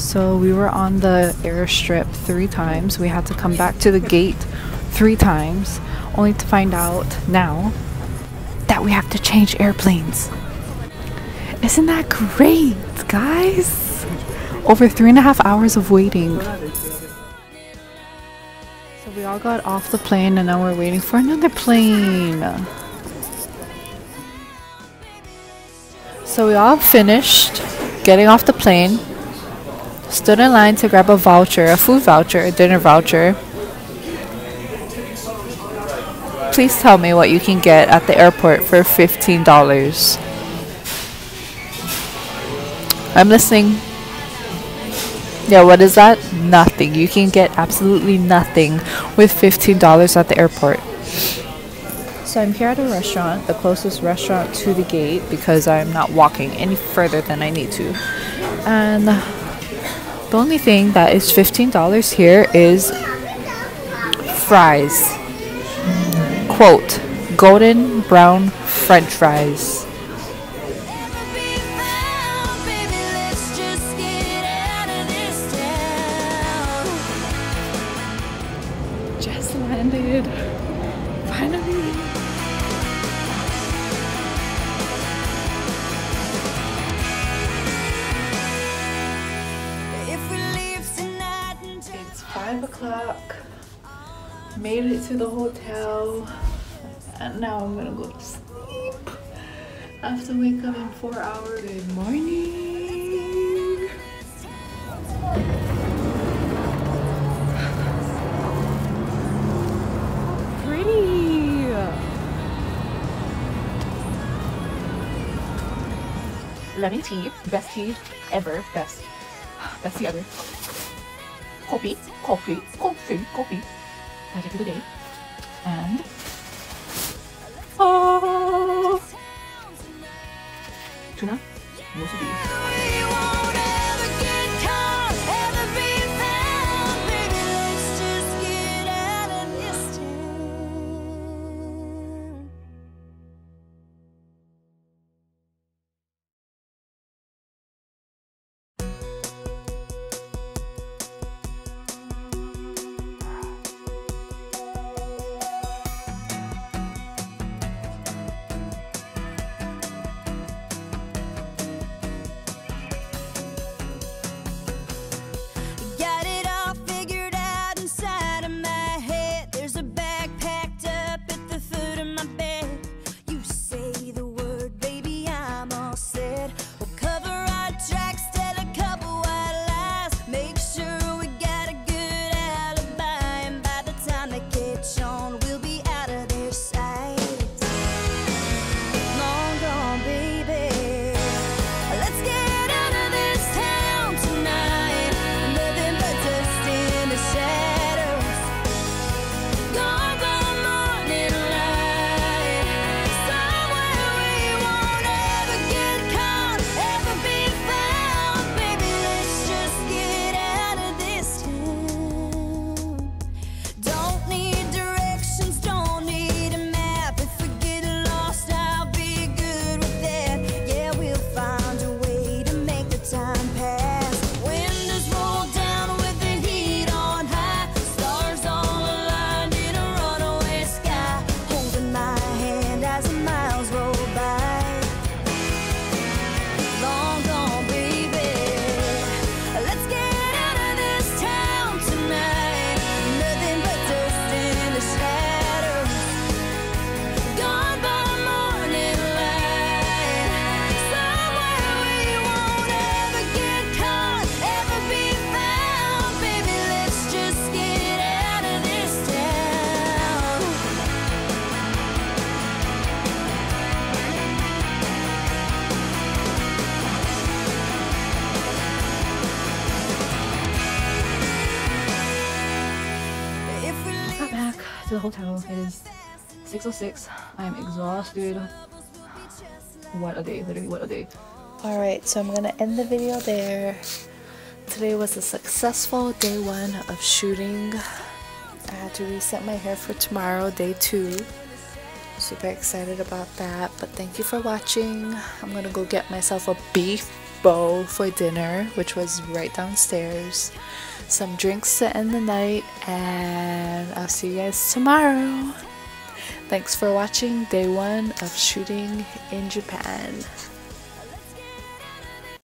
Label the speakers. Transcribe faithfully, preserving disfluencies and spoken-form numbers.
Speaker 1: So we were on the airstrip three times. We had to come back to the gate three times, only to find out now that we have to change airplanes. Isn't that great, guys? Over three and a half hours of waiting. So we all got off the plane and now we're waiting for another plane. So we all finished getting off the plane, stood in line to grab a voucher, a food voucher, a dinner voucher. Please tell me what you can get at the airport for fifteen dollars. I'm listening. Yeah, what is that? Nothing. You can get absolutely nothing with fifteen dollars at the airport. So I'm here at a restaurant, the closest restaurant to the gate, because I'm not walking any further than I need to. And the only thing that is fifteen dollars here is fries. Quote, golden brown French fries. Just landed. Finally. It's five o'clock. Made it to the hotel. And now I'm gonna go to sleep. I have to wake up in four hours. Good morning. Pretty. Lemon tea, best tea ever. Best, best tea ever. Coffee, coffee, coffee, coffee. Magic of the day. And oh, tuna, musubi. To the hotel. It is six oh six. I am exhausted. What a day, literally what a day. Alright, so I'm gonna end the video there. Today was a successful day one of shooting. I had to reset my hair for tomorrow, day two. Super excited about that, but thank you for watching. I'm gonna go get myself a beef bowl for dinner, which was right downstairs, some drinks to end the night, and I'll see you guys tomorrow. Thanks for watching day one of shooting in Japan.